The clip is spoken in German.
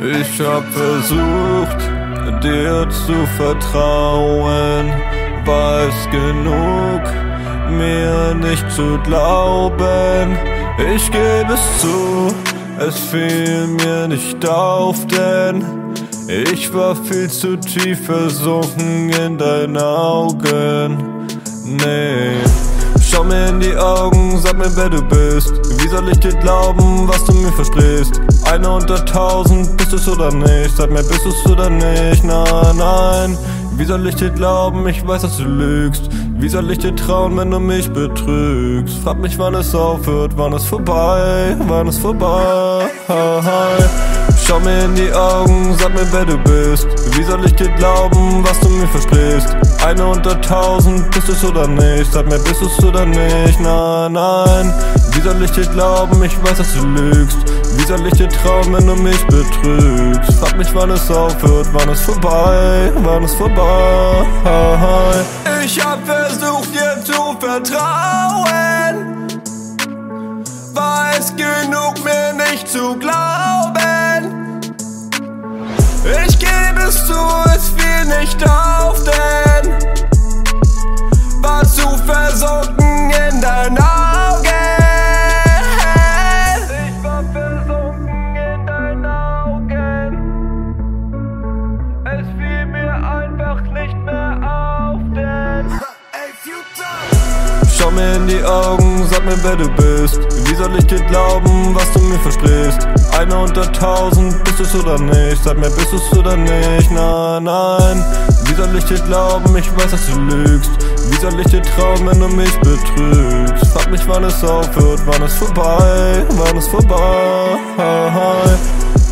Ich hab versucht, dir zu vertrauen, weiß genug, mir nicht zu glauben. Ich gebe es zu, es fiel mir nicht auf, denn ich war viel zu tief versunken in deinen Augen. Nee, schau mir in die Augen, sag mir, wer du bist. Wie soll ich dir glauben, was du mir versprichst? Eine unter 1000, bist du's oder nicht? Sag mir, bist du's oder nicht? Nein, nein. Wie soll ich dir glauben, ich weiß, dass du lügst? Wie soll ich dir trauen, wenn du mich betrügst? Frag mich, wann es aufhört, wann es vorbei, wann es vorbei. Schau mir in die Augen, sag mir, wer du bist. Wie soll ich dir glauben, was du mir versprichst? Eine unter 1000, bist du's oder nicht? Sag mir, bist du's oder nicht? Nein, nein. Wie soll ich dir glauben, ich weiß, dass du lügst? Wie soll ich dir trauen, wenn du mich betrügst? Frag mich, wann es aufhört, wann es vorbei, wann es vorbei. Ich hab versucht, dir zu vertrauen, weiß genug, mir nicht zu glauben. Ich gebe es zu, es fiel nicht auf, denn war zu versunken in deinen Augen. Ich war versunken in deinen Augen. Es fiel mir einfach nicht mehr auf, denn schau mir in die Augen, sag mir, wer du bist. Wie soll ich dir glauben, was du mir versprichst? Eine unter 1000, bist du's oder nicht? Sag mir, bist du's oder nicht? Nein, nein. Wie soll ich dir glauben, ich weiß, dass du lügst? Wie soll ich dir trauen, wenn du mich betrügst? Frag mich, wann es aufhört, wann es vorbei, wann es vorbei.